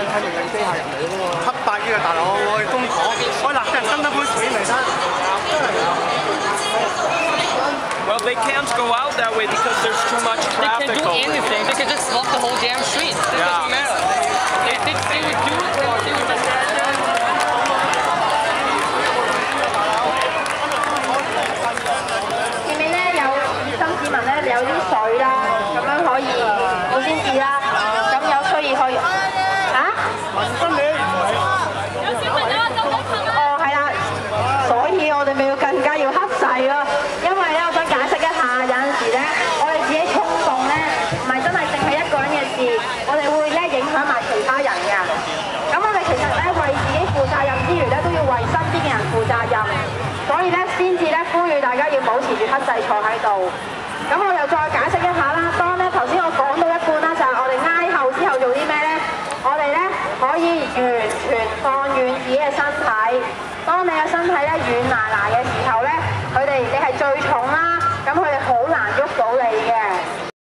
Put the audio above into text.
睇明係機械人嚟㗎喎，黑白嘅大佬，我哋中港，喂嗱，啲人斟得杯水嚟啦。 Well, they can't go out that way because there's too much traffic. They can't do anything. They can just block the whole damn street. It doesn't matter. They would do it. They would just. 前面咧有新市民咧有啲水啦，咁樣可以冇先至啦。咁有需要可以嚇？ 真理有小朋友就好近啦。哦，係啦，所以我哋咪要更加要克制咯。因為咧，我想解釋一下，有陣時咧，我哋自己衝動咧，唔係真係淨係一個人嘅事，我哋會咧影響埋其他人嘅。咁我哋其實咧為自己負責任之餘咧，都要為身邊嘅人負責任。所以咧，先至咧呼籲大家要保持住克制坐喺度。咁我又再解釋一下啦。當咧頭先我講到一半啦，就係我哋挨後之後做啲咩咧？我哋咧可以完全放軟自己嘅身體。當你嘅身體咧軟賴賴嘅時候咧，